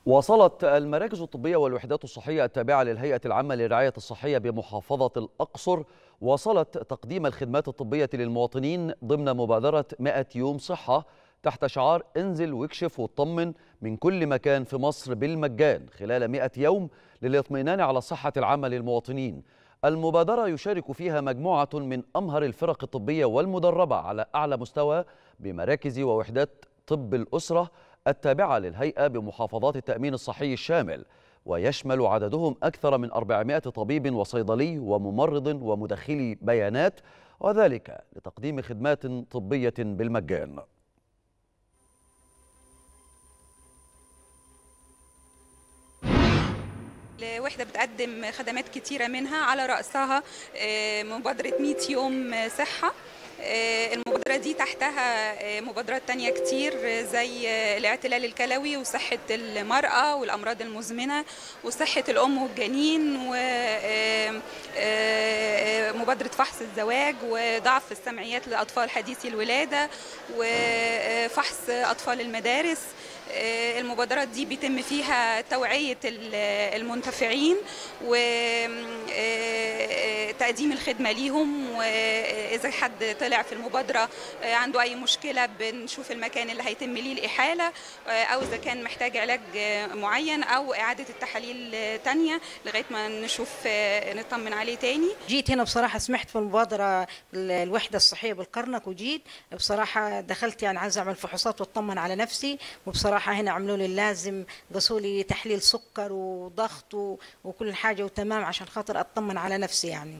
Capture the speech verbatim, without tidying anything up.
واصلت المراكز الطبية والوحدات الصحية التابعة للهيئة العامة للرعاية الصحية بمحافظة الأقصر واصلت تقديم الخدمات الطبية للمواطنين ضمن مبادرة مئة يوم صحة تحت شعار انزل واكشف واطمن من كل مكان في مصر بالمجان خلال مئة يوم للاطمئنان على الصحة العامة للمواطنين. المبادرة يشارك فيها مجموعة من أمهر الفرق الطبية والمدربة على أعلى مستوى بمراكز ووحدات طب الأسرة التابعة للهيئة بمحافظات التأمين الصحي الشامل، ويشمل عددهم أكثر من أربعمائة طبيب وصيدلي وممرض ومدخلي بيانات، وذلك لتقديم خدمات طبية بالمجان. الوحدة بتقدم خدمات كتيرة منها على رأسها مبادرة مئة يوم صحة. المبادرة دي تحتها مبادرات تانية كتير زي الاعتلال الكلوي وصحة المرأة والأمراض المزمنة وصحة الأم والجنين ومبادرة فحص الزواج وضعف السمعيات للأطفال حديثي الولادة وفحص أطفال المدارس. المبادرات دي بيتم فيها توعية المنتفعين وتقديم الخدمة ليهم، وإذا حد طلع في المبادرة عنده أي مشكلة بنشوف المكان اللي هيتم ليه الإحالة، أو إذا كان محتاج علاج معين أو إعادة التحاليل تانية لغاية ما نشوف نطمن عليه تاني. جيت هنا بصراحة سمعت في المبادرة الوحدة الصحية بالكرنك، وجيت بصراحة دخلت يعني عايزة أعمل فحوصات واطمن على نفسي، وبصراحة هنا عملوا لي اللازم، قصوا لي تحليل سكر وضغط وكل حاجة وتمام عشان خاطر أطمن على نفسي يعني.